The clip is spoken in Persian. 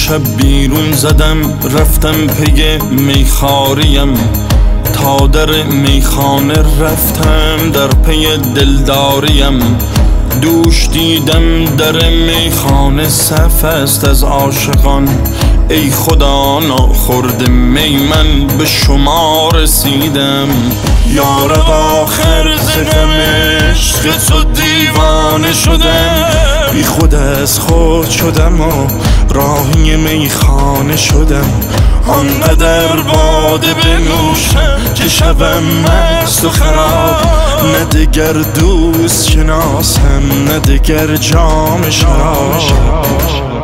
شب بیرون زدم رفتم پی میخاریم، تا در میخانه رفتم در پی دلداریم. دوش دیدم در میخانه صف است از عاشقان، ای خدا ناخورده می من به شما رسیدم. یارب آخر ز غم عشق تو دیوانه شدم، بی خود از خود شدم و راهی میخانه شدم. آنقدر باده بنوشم که شبم مست و خراب، نه دگر دوست شناسم نه دگر جام شراب.